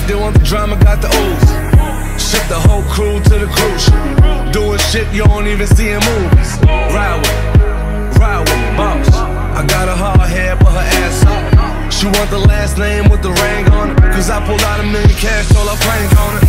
they want the drama, got the ooze. Ship the whole crew to the cruise ship. Doing shit you don't even see in movies. Ride with me, boss. I got a hard head, but her ass up. She want the last name with the ring on it, cause I pulled out $1 million cash, told her Frank on it.